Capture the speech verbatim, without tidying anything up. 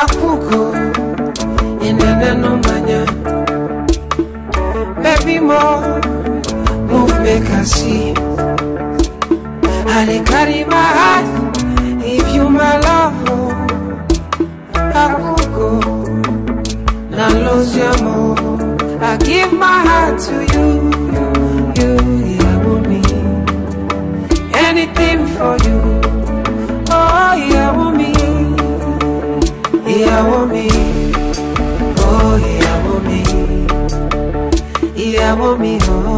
Akuko inene no manya. Baby more, move make I see. I dey carry my heart, if you my love. Akuko, na lose your more. I give my heart to you, you, yeah, want me. Anything for you, oh yeah, want me. Yeah, want me. Oh, yeah, want me. Yeah, want me. Oh.